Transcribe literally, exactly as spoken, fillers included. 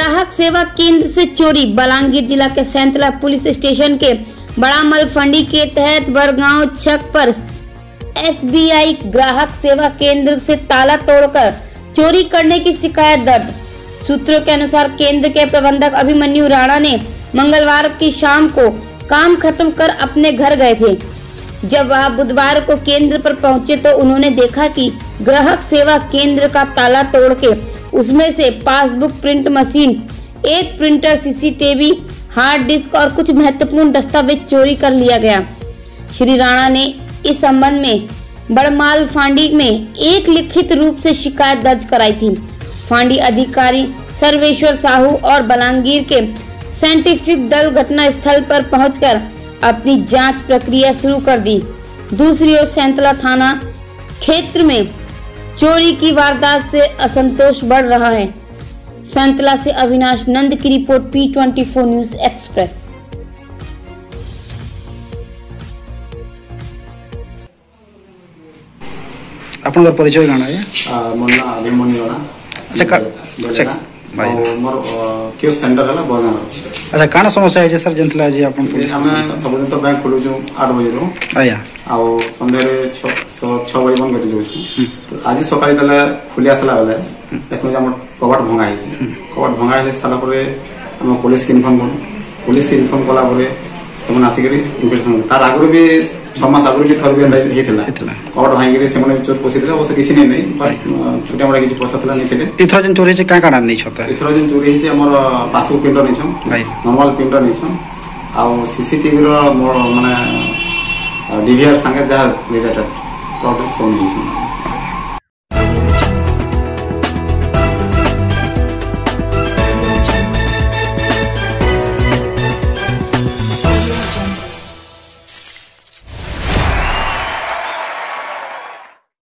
ग्राहक सेवा केंद्र से चोरी। बलांगीर जिला के सैंतला पुलिस स्टेशन के बड़ा मलफंडी के तहत बरगांव छक पर एसबीआई ग्राहक सेवा केंद्र से ताला तोड़कर चोरी करने की शिकायत दर्ज। सूत्रों के अनुसार केंद्र के प्रबंधक अभिमन्यु राणा ने मंगलवार की शाम को काम खत्म कर अपने घर गए थे। जब वह बुधवार को केंद्र पर पहुंचे तो उन्होंने देखा कि ग्राहक सेवा केंद्र का ताला तोड़ के उसमें से पासबुक प्रिंट मशीन, एक प्रिंटर, सीसीटीवी, हार्ड डिस्क और कुछ महत्वपूर्ण दस्तावेज चोरी कर लिया गया। श्री राणा ने इस संबंध में बड़माल फांडी में एक लिखित रूप से शिकायत दर्ज कराई थी। फांडी अधिकारी सर्वेश्वर साहू और बलांगीर के साइंटिफिक दल घटना स्थल पर पहुंचकर अपनी जांच प्रक्रिया शुरू कर दी। दूसरी ओर सैंतला थाना क्षेत्र में चोरी की वारदात से असंतोष बढ़ रहा है। सैंतला से अविनाश नंद की report, P twenty four news express. आपनकर परिचय गाना है मोना अभिमन्यु राणा। अच्छा का अच्छा भाई मोर क्यों सेंटर है ना बोलना। अच्छा काना समस्या है सर जंतला जी आपन पुलिस हमें सब दिन तो बैंक खोलु जो आठ बजे रो आया आ संध्या रे छह बजे बंद कर दउ। तो आज सकाळी तले खुली आसला वाला देखो हम कबाट भंगा है। कबाट भंगा है साला परे हम पुलिस के इन्फॉर्म कर पुलिस के इन्फॉर्म कला परे समन आसी करी इन्फॉर्मेशन तार आगु भी छह मास आगु भी थर भी हेतला कबाट भांगी रे सेमने चोर पोसितला वो किछि नै नै छोटा मोटा किछि पैसा तला नै थिले। इथर जन चोरी छै का काना नै छता इथर जन चोरी छै हमर पासबुक प्रिंटर नै छ भाई नॉर्मल प्रिंटर नै छ आ सीसीटीवी रो मोर माने डीवीआर संगे जा रिलेटेड टोटल सोन नै छ।